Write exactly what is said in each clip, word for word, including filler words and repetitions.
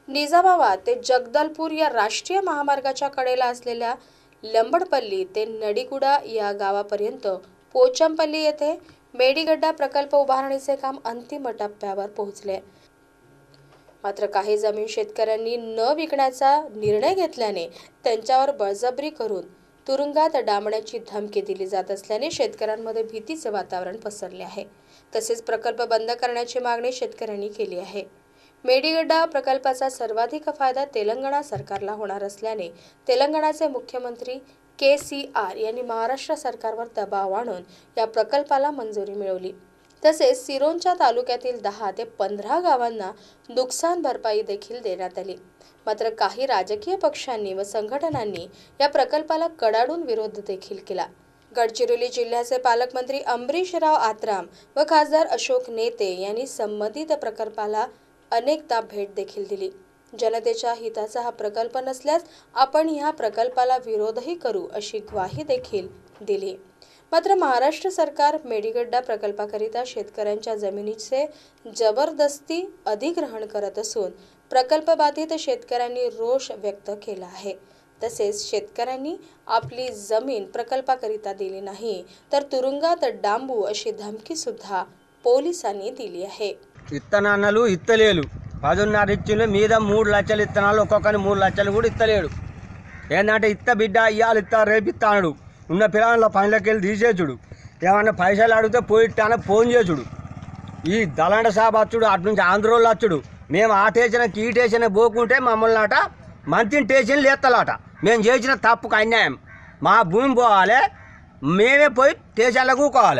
निजामाबाद ते जगदलपूर या राष्ट्रीय महामार्गाच्या कडेला असलेल्या लंबडपल्ली ते नडीगुडा या गावापर्यंत पोचमपल्ली येथे मेडीगड्डा प्रकल्प उभारणीचे काम अंतिम टप्प्यावर पोहोचले। मात्र काही जमीन शेतकऱ्यांनी न विकण्याचा निर्णय घेतल्याने त्यांच्यावर बळजबरी करून तुरुंगात डांबण्याची धमकी दिली जात असल्याने शेतकऱ्यांमध्ये भीतीचे वातावरण पसरले आहे। तसेच प्रकल्प बंद करण्याची मागणी शेतकऱ्यांनी केली आहे। मेडीगड्डा प्रकल्पाचा सर्वाधिक फायदा तेलंगणा सरकारला होणार असल्याने तेलंगणाचे मुख्यमंत्री के सी आर यांनी महाराष्ट्र सरकारवर दबाव आणून या प्रकल्पाला मंजुरी मिळवली। तसेच सिरोंचा तालुक्यातील दहा ते पंधरा गावांना नुकसान भरपाई देखील देण्यात आली। मात्र काही राजकीय पक्षांनी व संघटनांनी या प्रकल्पाला कडाडून विरोध देखील केला। गडचिरोली जिल्ह्याचे पालकमंत्री अमरीशराव आत्राम व खासदार अशोक नेते यांनी संबंधित प्रकल्पाला अनेकदा भेट देखील दिली। जनतेच्या हिताचा हा प्रकल्प नसल्यास आपण ह्या प्रकल्पाला विरोधही करू अशी ग्वाही देखील दिली। मात्र महाराष्ट्र सरकार मेडीगड्डा प्रकल्पाकरिता शेतकऱ्यांच्या जमिनीचे जबरदस्ती अधिग्रहण करत असून प्रकल्प बाधित शेतकऱ्यांनी रोष व्यक्त केला आहे। तसेच शेतकऱ्यांनी आपली जमीन प्रकल्पाकरिता दिली नाही तर तुरुंगात डांबू अशी धमकी सुद्धा पोलिसांनी दिली आहे। ఇత్తనాలు ఇత్తలేలు పదున్నర ఇచ్చిండు మీద మూడు లక్షలు ఇత్తనాలు ఒక్కొక్కని మూడు లక్షలు కూడా ఇత్తలేడు। ఏంటంటే ఇత్త బిడ్డ ఇయ్యాలి ఇత్త రేపు ఇస్తాడు ఉన్న పిల్లల పనులకి వెళ్ళి తీసేచుడు ఏమన్నా పైసలు అడిగితే పోయిట్టాన ఫోన్ చేసుడు ఈ దళండ సాబ్ వచ్చుడు అటు నుంచి ఆంధ్రోళ్ళు వచ్చుడు మేము ఆ టేషన్ ఈ టేషన్ పోకుంటే మమ్మల్ని అట మంత్రి టేషన్ లేత్తలాట మేము చేసిన తప్పుకు అన్యాయం మా భూమి పోవాలి మేమే పోయి టేషన్లో కూకోవాలి।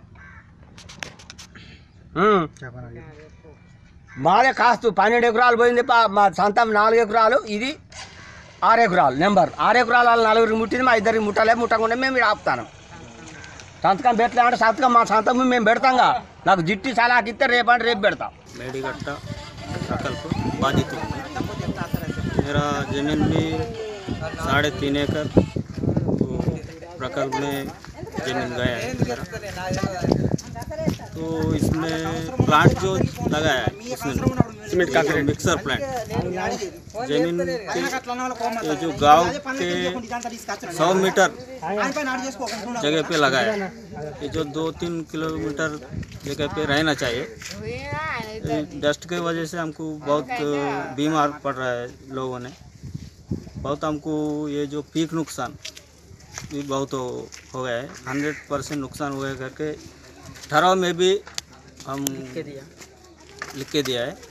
మాదే కాస్తు పన్నెండు ఎకరాలు పోయింది మా సొంతం నాలుగు ఎకరాలు ఇది ఆరు ఎకరాలు నెంబర్ ఆరు ఎకరాలు వాళ్ళు నలుగురికి ముట్టింది మా ఇద్దరికి ముట్టలే ముట్టకుండా మేము ఆపుతాను సంతకం పెట్టలేమంటే సంతకం మా సంతకం మేము పెడతాంగా నాకు జిట్టి సలాకి ఇస్తే రేపంటే రేపు పెడతాం। मेडीगड्डा प्रकल्प बाधित हो मेरा ज़मीन भी साढ़े तीन एकड़ तो प्रकल्प में ज़मीन गया है मेरा। तो इसमें प्लांट जो लगाया है उसमें सीमेंट का मिक्सर प्लांट जमीन के जो गांव के सौ मीटर जगह पे लगाया है। ये जो दो तीन किलोमीटर जगह पे रहना चाहिए। डस्ट की वजह से हमको बहुत बीमार पड़ रहा है लोगों ने बहुत हमको ये जो पीक नुकसान भी बहुत हो, हो गया है। हंड्रेड परसेंट नुकसान हुआ है करके ठहराव में भी हम लिख के दिया है।